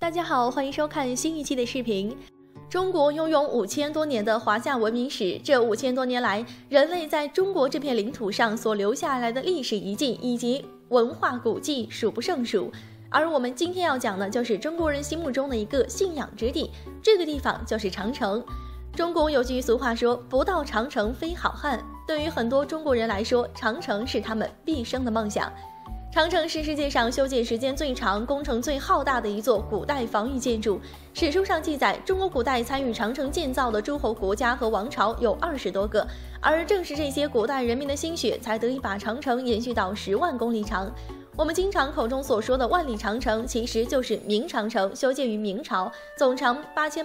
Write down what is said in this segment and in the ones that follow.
大家好，欢迎收看新一期的视频。中国拥有5000多年的华夏文明史，这5000多年来，人类在中国这片领土上所留下来的历史遗迹以及文化古迹数不胜数。而我们今天要讲的就是中国人心目中的一个信仰之地，这个地方就是长城。中国有句俗话说，不到长城非好汉。对于很多中国人来说，长城是他们毕生的梦想。长城是世界上修建时间最长、工程最浩大的一座古代防御建筑。史书上记载，中国古代参与长城建造的诸侯国家和王朝有20多个，而正是这些古代人民的心血，才得以把长城延续到10万公里长。我们经常口中所说的万里长城，其实就是明长城，修建于明朝，总长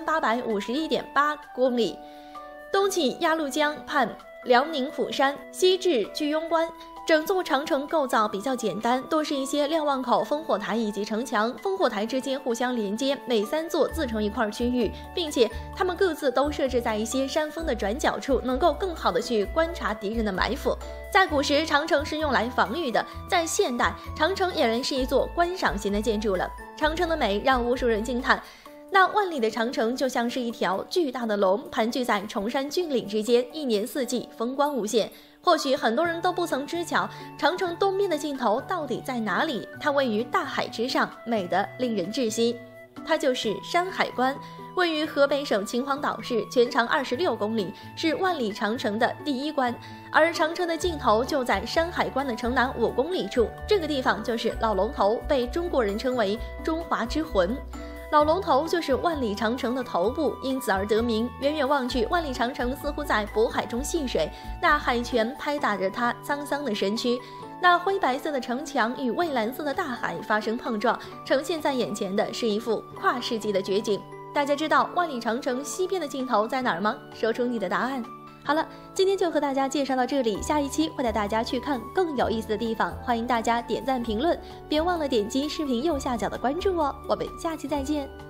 8851.8公里，东起鸭绿江畔辽宁虎山，西至居庸关。整座长城构造比较简单，多是一些瞭望口、烽火台以及城墙，烽火台之间互相连接，每3座自成一块区域，并且它们各自都设置在一些山峰的转角处，能够更好的去观察敌人的埋伏。在古时，长城是用来防御的；在现代，长城俨然是一座观赏型的建筑了。长城的美让无数人惊叹。那万里的长城就像是一条巨大的龙，盘踞在崇山峻岭之间，一年四季风光无限。或许很多人都不曾知晓，长城东边的尽头到底在哪里？它位于大海之上，美得令人窒息。它就是山海关，位于河北省秦皇岛市，全长26公里，是万里长城的第一关。而长城的尽头就在山海关的城南5公里处，这个地方就是老龙头，被中国人称为中华之魂。老龙头就是万里长城的头部，因此而得名。远远望去，万里长城似乎在渤海中戏水，那海泉拍打着它沧桑的身躯，那灰白色的城墙与蔚蓝色的大海发生碰撞，呈现在眼前的是一幅跨世纪的绝景。大家知道万里长城西边的尽头在哪儿吗？说出你的答案。好了，今天就和大家介绍到这里，下一期会带大家去看更有意思的地方，欢迎大家点赞评论，别忘了点击视频右下角的关注哦，我们下期再见。